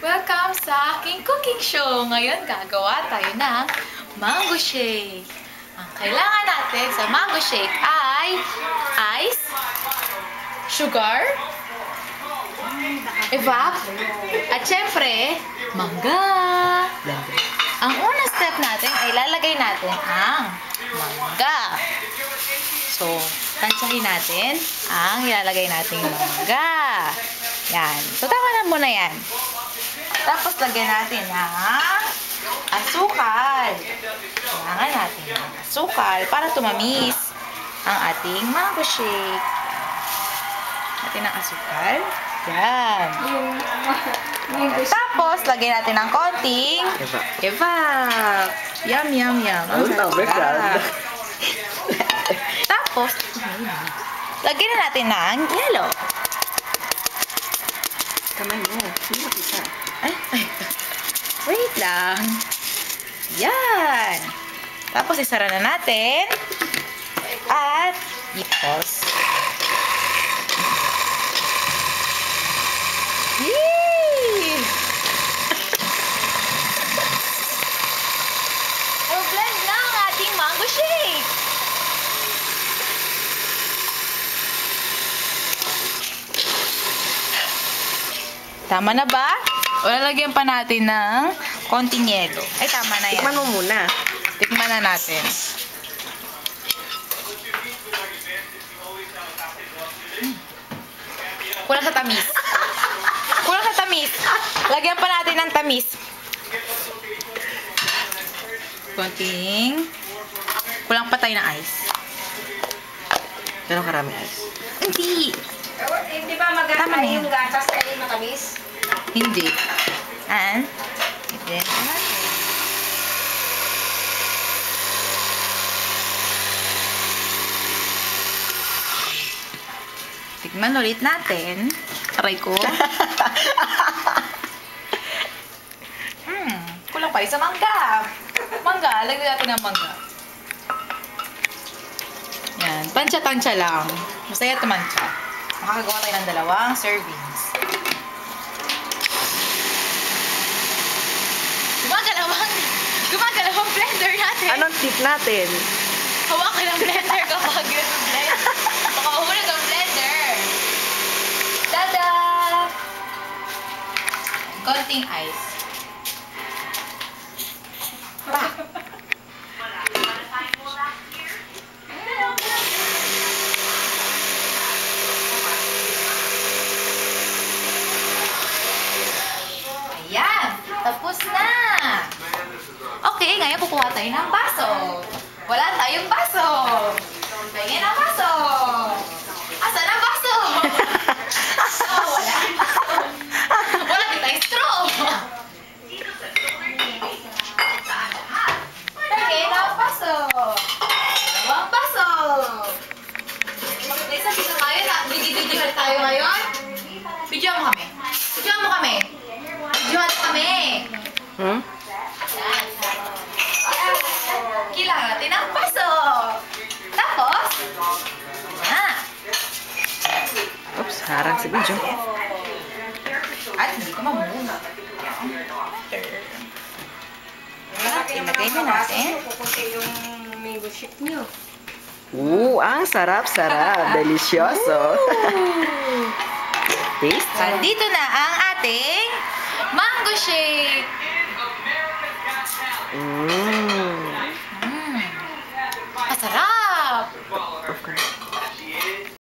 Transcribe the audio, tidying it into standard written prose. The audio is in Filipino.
Welcome sa aking cooking show! Ngayon, gagawa tayo ng mango shake. Ang kailangan natin sa mango shake ay ice, sugar, evap, at syempre, mangga. Ang unang step natin ay lalagay natin ang mangga. So, tansyahin natin ang ilalagay nating mangga. Yan. So, tama na muna yan. Tapos, lagyan natin ng asukal. Kailangan natin ng asukal para tumamis ang ating mango shake. Natin ng asukal. Yan. Tapos, lagyan natin ng konting evap. Yum, yum, yum. Tapos, lagyan na natin ng yellow. Kamay mo. Hindi mo kita. Ay. Wait lang. Yan. Tapos, isara na natin. At, i-pause. Yee! I-blend na ang ating mango shake. Tama na ba? O lalagyan pa natin ng konting yelo. Ay, tama na yan. Tikman mo muna. Tikman na natin. Kulang sa tamis. Kulang sa tamis. Lagyan pa natin ng tamis. Konting. Kulang pa tayo ng ice. Gano'ng karami ice? Hindi. Hindi ba Tama na magkakain yan. yung gatas ay matamis? Hindi. And, then, tikman ulit natin. Aray ko. Kulang pa rin sa mangga. Mangga, lagyan natin ng mangga. Yan, tansya-tansya lang. Masaya tumansya. Makakagawa tayo ng dalawang servings. Gumagalawang blender natin. Anong tip natin? Hawakan ang blender kapag nag-blend. Makahulog ang blender. Tada! Konting ice. Pa! Ayan! Tapos na! Okay, ngayon kukuha tayo ng baso. Wala tayong baso. Tingin ang baso. Asan ang baso? Oh, wala. Wala din tayong straw. Tingin ang baso. Dalawang baso. May sabi ka tayo na video tayo ngayon. Video mo kami. Video mo kami. Video kami. Kailangan natin ang baso. Tapos, Oops, harang si Bijo. at hindi ko mamuna. At ilagay na natin. Pupunti yung mango shake nyo. Ang sarap-sarap. Delicioso. Taste. Nandito na ang ating mango shake.